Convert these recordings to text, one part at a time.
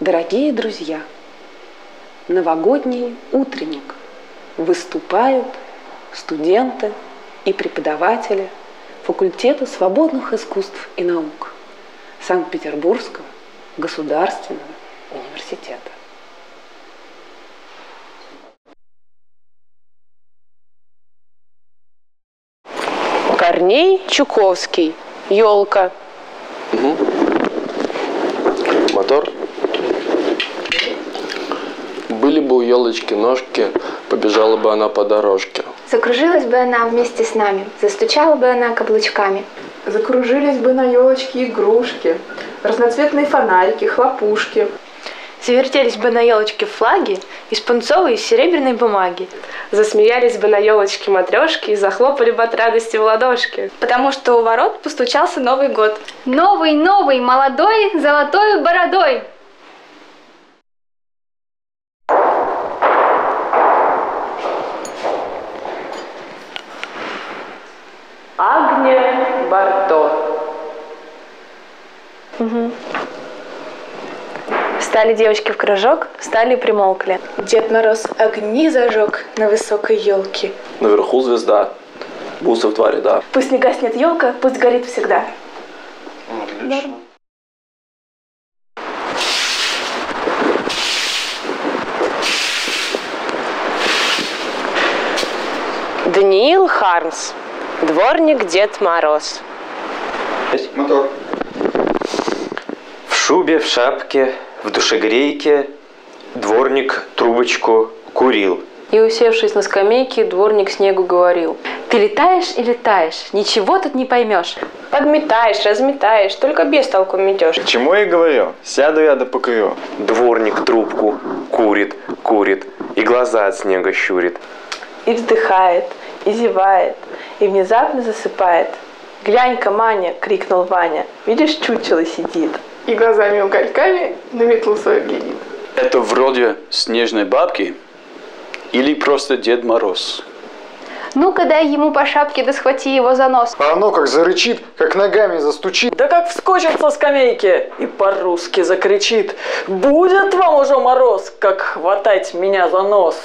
Дорогие друзья, новогодний утренник. Выступают студенты и преподаватели факультета свободных искусств и наук Санкт-Петербургского государственного университета. Корней Чуковский. Ёлка. Угу. Мотор. Были бы у елочки ножки, побежала бы она по дорожке. Закружилась бы она вместе с нами, застучала бы она каблучками. Закружились бы на елочке игрушки, разноцветные фонарики, хлопушки. Завертелись бы на елочке флаги из пунцовой и серебряной бумаги. Засмеялись бы на елочке матрешки и захлопали бы от радости в ладошки. Потому что у ворот постучался Новый год. Новый, новый, молодой, золотой бородой. Агния Барто. Угу. Встали девочки в кружок, встали и примолкли. Дед Мороз огни зажег на высокой елке. Наверху звезда, бусы в 2 ряда. Пусть не гаснет елка, пусть горит всегда. Отлично. Даниил Хармс. Дворник Дед Мороз. Мотор. В шубе, в шапке, в душегрейке дворник трубочку курил. И, усевшись на скамейке, дворник снегу говорил: «Ты летаешь и летаешь, ничего тут не поймешь. Подметаешь, разметаешь, только без толку метешь. Чему я говорю? Сяду я да покурю. Дворник трубку курит, курит и глаза от снега щурит. И вздыхает, и зевает, и внезапно засыпает. «Глянь-ка, Маня!» — крикнул Ваня. «Видишь, чучело сидит». И глазами-угольками на метлу свою глядит. Это вроде снежной бабки или просто Дед Мороз? Ну-ка дай ему по шапке, да схвати его за нос. А оно как зарычит, как ногами застучит. Да как вскочит со скамейки и по-русски закричит: «Будет вам уже мороз, как хватать меня за нос!»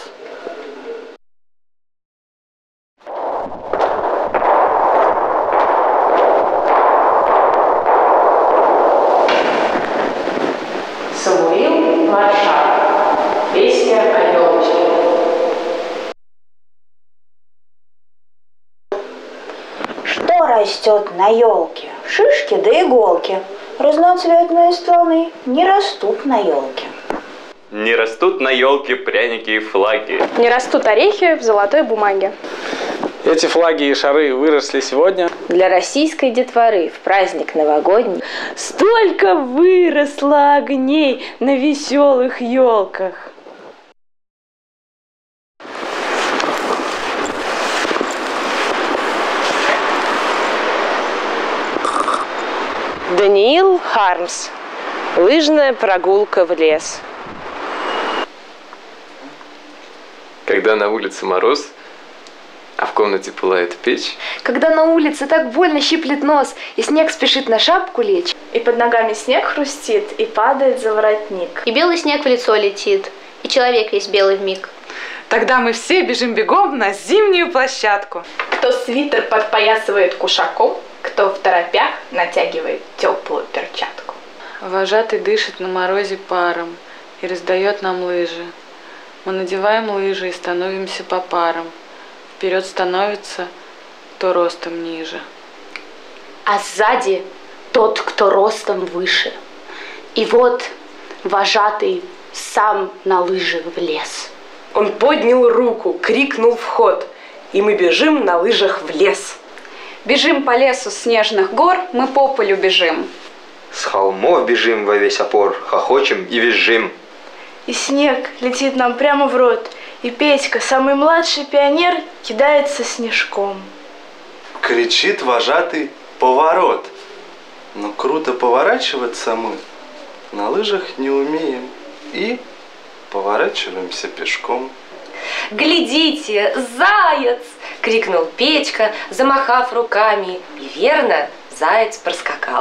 Самуил Маршак. Песня о елочке. Что растет на елке? Шишки да иголки. Разноцветные стволы не растут на елке. Не растут на елке пряники и флаги. Не растут орехи в золотой бумаге». Эти флаги и шары выросли сегодня Для российской детворы в праздник новогодний столько выросло огней на веселых елках. Даниил Хармс. Лыжная прогулка в лес. Когда на улице мороз, а в комнате пылает печь. Когда на улице так больно щиплет нос, и снег спешит на шапку лечь, И под ногами снег хрустит, и падает за воротник. И белый снег в лицо летит, и человек весь белый вмиг. Тогда мы все бежим бегом на зимнюю площадку. Кто свитер подпоясывает кушаком, кто в торопях натягивает теплую перчатку. Вожатый дышит на морозе паром и раздает нам лыжи. Мы надеваем лыжи и становимся по парам. Вперед становится, кто ростом ниже. А сзади тот, кто ростом выше. И вот вожатый сам на лыжи влез. Он поднял руку, крикнул в ход, и мы бежим на лыжах в лес. Бежим по лесу снежных гор, мы по полю бежим. С холмов бежим во весь опор, хохочем и визжим. И снег летит нам прямо в рот, и Петька, самый младший пионер, кидается снежком. Кричит вожатый: поворот. Но круто поворачиваться мы на лыжах не умеем и поворачиваемся пешком. «Глядите, заяц!» — крикнул Петька, замахав руками. И верно, заяц проскакал.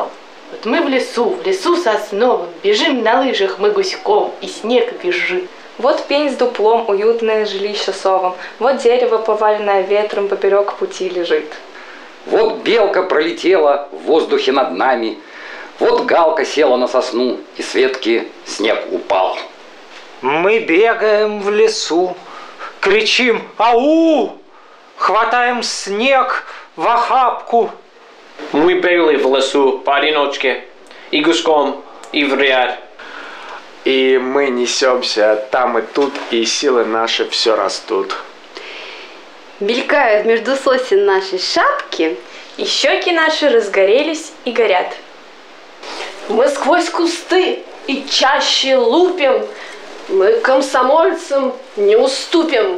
Вот мы в лесу сосновым, бежим на лыжах мы гуськом, и снег бежит. Вот пень с дуплом, уютное жилище совом. Вот дерево, поваленное ветром, поперек пути лежит. Вот белка пролетела в воздухе над нами. Вот галка села на сосну, и с ветки снег упал. Мы бегаем в лесу, кричим «Ау!», хватаем снег в охапку. Мы были в лесу поодиночке, и гуськом, и в ряд. И мы несемся там и тут, и силы наши все растут. Мелькают между сосен наши шапки, И щеки наши разгорелись и горят. Мы сквозь кусты и чаще лупим, мы комсомольцам не уступим.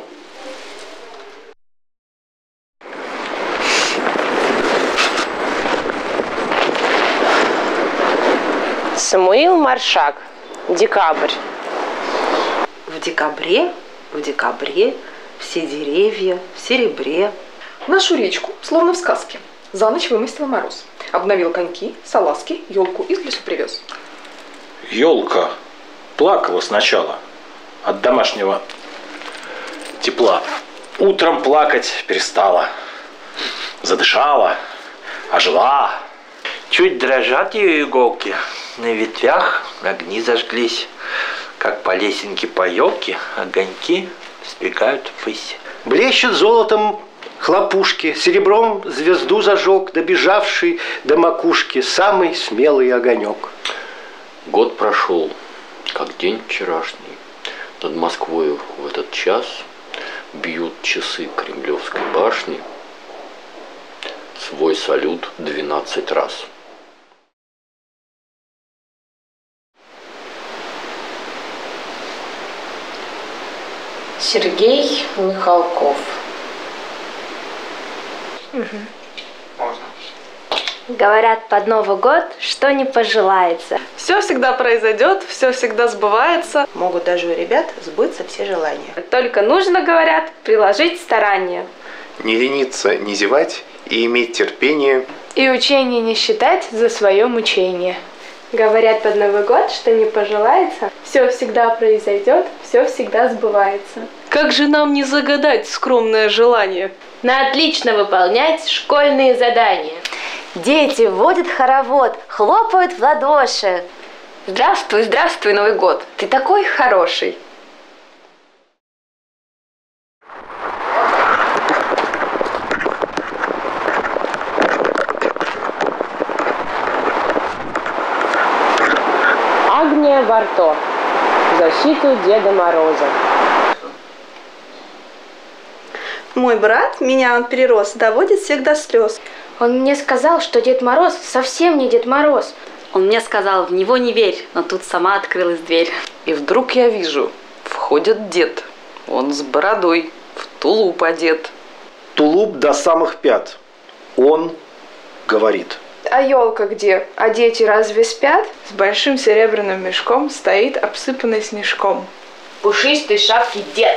Самуил Маршак. Декабрь. В декабре все деревья в серебре. Нашу речку, словно в сказке, за ночь вымостил мороз. Обновил коньки, салазки, елку из лесу привез. Елка плакала сначала от домашнего тепла. Утром плакать перестала. Задышала, ожила. Чуть дрожат ее иголки, на ветвях огни зажглись. Как по лесенке по елке огоньки сбегают ввысь. Блещут золотом хлопушки, серебром звезду зажег, добежавший до макушки самый смелый огонек. Год прошел, как день вчерашний. Над Москвою в этот час бьют часы Кремлевской башни свой салют 12 раз. Сергей Михалков. Говорят, под Новый год что не пожелается. Все всегда произойдет, все всегда сбывается. Могут даже у ребят сбыться все желания. Только нужно, говорят, приложить старания. Не лениться, не зевать и иметь терпение. И учение не считать за свое мучение. Говорят, под Новый год что не пожелается, Все всегда произойдет, все всегда сбывается. Как же нам не загадать скромное желание? на отлично выполнять школьные задания. Дети водят хоровод, хлопают в ладоши. Здравствуй, здравствуй, Новый год. Ты такой хороший. Агния Барто. В защиту Деда Мороза. Мой брат, меня он перерос, доводит всех до слез. Он мне сказал, что Дед Мороз совсем не Дед Мороз. Он мне сказал, в него не верь, но тут сама открылась дверь. И вдруг я вижу, входит дед. Он с бородой, в тулуп одет. Тулуп до самых пят. Он говорит. А елка где? А дети разве спят? С большим серебряным мешком стоит обсыпанный снежком. Пушистой шапки дед.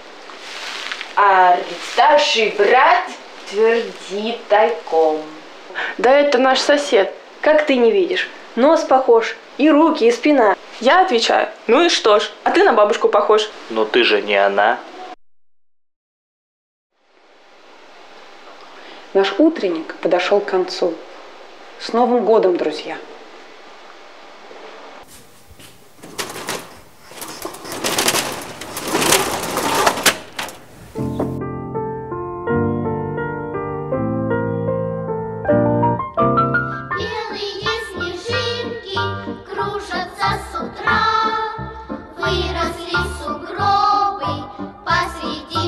А старший брат твердит тайком. Да это наш сосед. Как ты не видишь? Нос похож, и руки, и спина. Я отвечаю, ну и что ж, а ты на бабушку похож. Но ты же не она. Наш утренник подошел к концу. С Новым годом, друзья! Выросли сугробы посреди